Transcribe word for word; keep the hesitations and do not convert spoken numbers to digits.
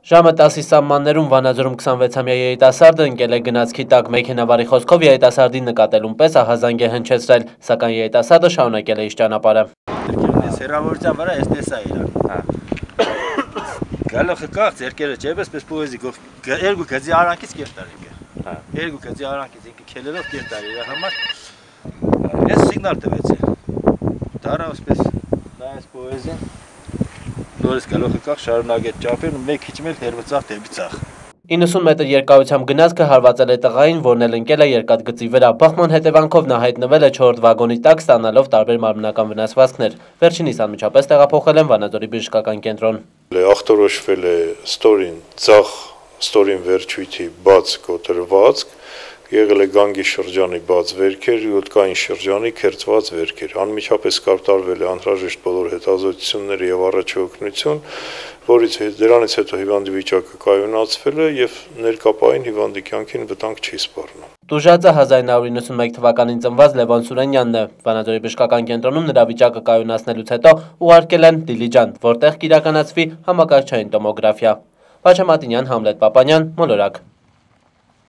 Ժամը տասի սահմաններում Վանաձորում քսանվեցամյա երիտասարդը ընկել է գնացքի տակ, մեքենավարի խոսքով երիտասարդին նկատելուն պես ահազանգ է հնչեցրել, սակայն երիտասարդը շարունակել է իր ճանապարհը։ Հեռավորության վրա ես տեսա իրան։ Գալոխը կախ ձերքերը չեպես պես պոեզի երկու գծի արանքից կերտ արի։ Երկու գծի արանքից ինքը քելելով կերտ արի իր համար։ Ես սիգնալ տվեցի։ Դարա ոսպես նայես պոեզին։ Նորից գալոխը կախ շարունակեց ճապել, մեկ քիչ էլ հերվծաղ դեպի ցախ։ իննսուն մետր երկարությամբ գնացքը հարվածել է տղային, որն էլ ընկել է երկաթգծի վրա։ Բախման հետևանքով նա հայտնվել է չորրորդ վագոնի տակ, ստանալով տարբեր մարմնական վնասվածքներ։ Վերջինիս անմիջապես տեղափոխել են Վանաձորի բժշկական կենտրոն։ Ախտորոշվել է ստորին ցախ, ստորին վերջույթի բաց կոտրվածք, եղել է գանգի շրջանի բաց վերքեր, յուտկային շրջանի քերծված վերքեր։ Անմիջապես կատարվել է անհրաժեշտ բոլոր հետազոտությունները եւ առաջի օգնություն, որից դրանից հետո հիվանդի վիճակը կայունացվել է եւ ներկապային հիվանդի կյանքին վտանգ չի սպառնում։ Տուժածը հազար նոյ իննսունմեկ թվականին ծնված Լևոն Սուրենյանն է։ Վանաձորի բժշկական կենտրոնում նրա վիճակը կայունացնելուց հետո ուղարկել են Դիլիջան, որտեղ կիրականացվի համակարգչային տոմոգրաֆիա։ Վաչա Մատինյան, Համլետ Պապանյան, Մոլորակ։